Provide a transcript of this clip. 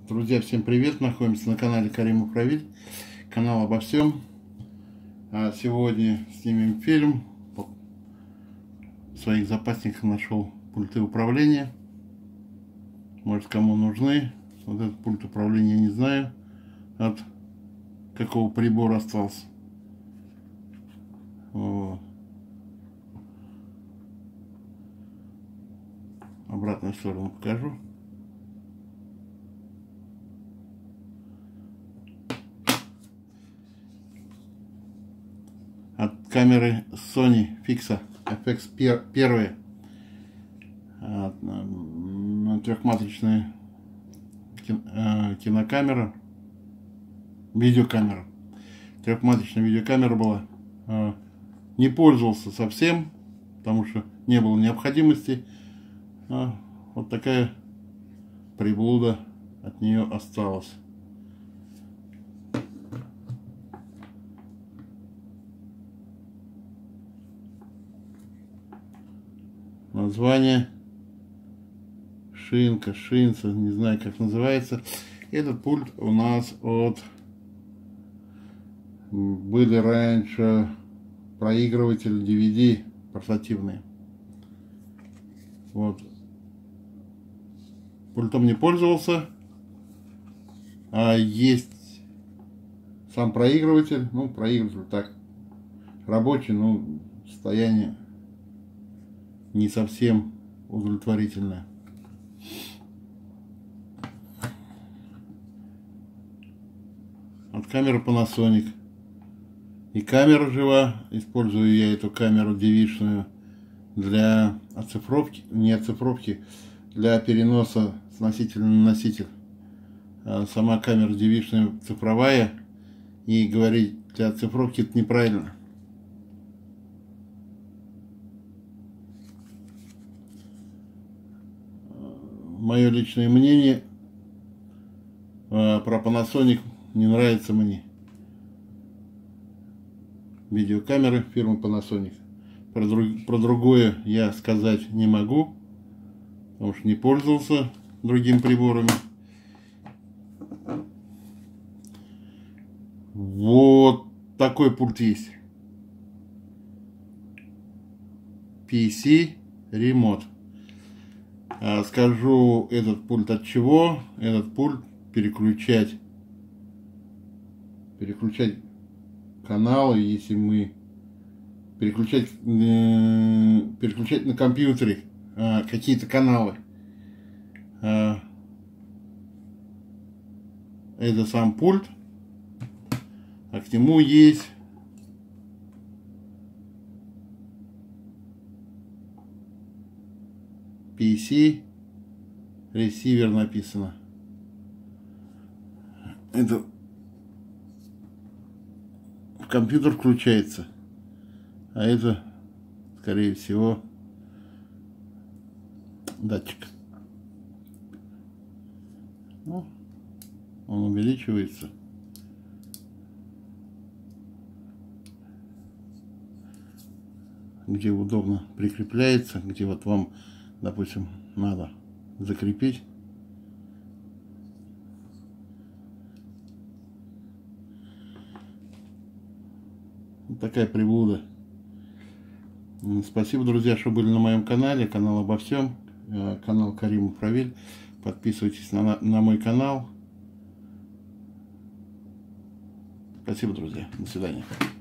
Друзья, всем привет! Находимся на канале Карим Управитель, канал обо всем. Сегодня снимем фильм. В своих запасниках нашел пульты управления. Может, кому нужны. Вот этот пульт управления я не знаю, от какого прибора остался. Вот. Обратную сторону покажу. От камеры Sony Fixa FX 1, трехматричная кинокамера, видеокамера, трехматричная видеокамера была. Не пользовался совсем, потому что не было необходимости. Вот такая приблуда от нее осталась. Название шинка, не знаю, как называется. Этот пульт у нас были раньше проигрыватели DVD портативные. Вот. Пультом не пользовался. А есть сам проигрыватель. Ну, проигрыватель так рабочий, но состояние не совсем удовлетворительное. От камеры Panasonic. И камера жива. Использую я эту камеру девичную для оцифровки, не оцифровки, для переноса с носителя на носитель. Сама камера девичная цифровая. И говорить для оцифровки это неправильно. Мое личное мнение про Panasonic не нравится мне. Видеокамеры фирмы Panasonic. Про другое я сказать не могу, потому что не пользовался другими приборами. Вот такой пульт есть. PC Remote. Скажу, этот пульт от чего. Этот пульт переключать каналы, если мы переключать на компьютере какие-то каналы. Это сам пульт, а к нему есть PC ресивер написано. Это компьютер включается, а это, скорее всего, датчик. Ну, он увеличивается. Где удобно прикрепляется, где вот вам, допустим, надо закрепить. Вот такая приблуда. Спасибо, друзья, что были на моем канале. Канал обо всем. Канал Карим Управитель. Подписывайтесь на мой канал. Спасибо, друзья. До свидания.